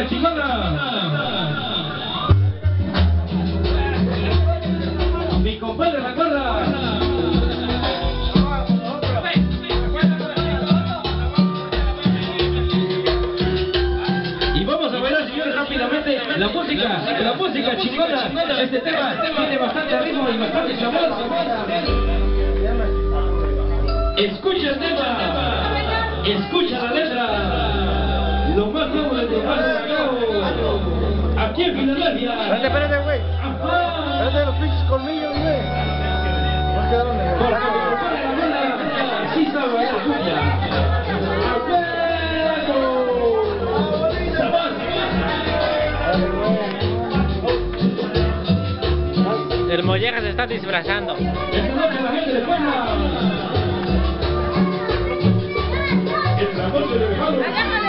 música chingona. Mi compadre la gorra. Y vamos a bailar, señores, rápidamente la música chingona. Este tema tiene bastante ritmo y bastante sabor. Escucha el tema, escucha la letra. Lo más nuevo de Tomás Sacao, aquí en Filadelfia. Espérate, güey. Espérate los pinches colmillos, güey. No quedaron en el... Porque mi compadre la gorra sí sabe bailar cumbia. ¡A El Molleja se está disfrazando. Esta noche la gente de Puebla. En la noche de verano.